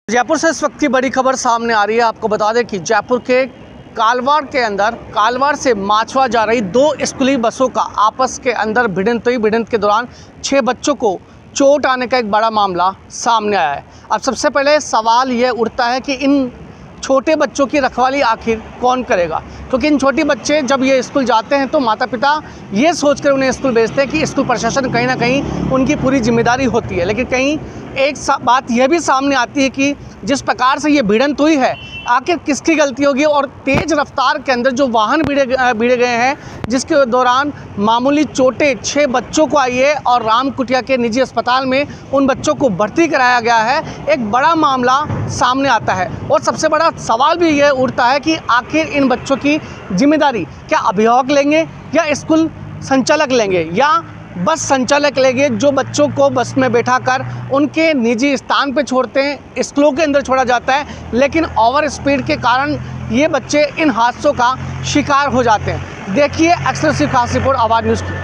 जयपुर से इस वक्त की बड़ी खबर सामने आ रही है। आपको बता दें कि जयपुर के कालवाड़ के अंदर कालवाड़ से माछवा जा रही दो स्कूली बसों का आपस के अंदर भिड़ंत हुई। भिड़ंत के दौरान 6 बच्चों को चोट आने का एक बड़ा मामला सामने आया है। अब सबसे पहले सवाल ये उठता है कि इन छोटे बच्चों की रखवाली आखिर कौन करेगा, क्योंकि इन छोटे बच्चे जब ये स्कूल जाते हैं तो माता पिता ये सोचकर उन्हें स्कूल भेजते हैं कि स्कूल प्रशासन कहीं ना कहीं उनकी पूरी जिम्मेदारी होती है। लेकिन कहीं एक बात यह भी सामने आती है कि जिस प्रकार से ये भिड़ंत हुई है, आखिर किसकी गलती होगी। और तेज़ रफ्तार के अंदर जो वाहन भिड़े गए हैं, जिसके दौरान मामूली चोटें 6 बच्चों को आई है और रामकुटिया के निजी अस्पताल में उन बच्चों को भर्ती कराया गया है, एक बड़ा मामला सामने आता है। और सबसे बड़ा सवाल भी ये उठता है कि आखिर इन बच्चों की जिम्मेदारी क्या अभिभावक लेंगे या स्कूल संचालक लेंगे या बस संचालक लेंगे, जो बच्चों को बस में बैठाकर उनके निजी स्थान पे छोड़ते हैं, स्कूलों के अंदर छोड़ा जाता है। लेकिन ओवर स्पीड के कारण ये बच्चे इन हादसों का शिकार हो जाते हैं। देखिए एक्सक्लूसिव खास रिपोर्ट आवाज़ न्यूज़ की।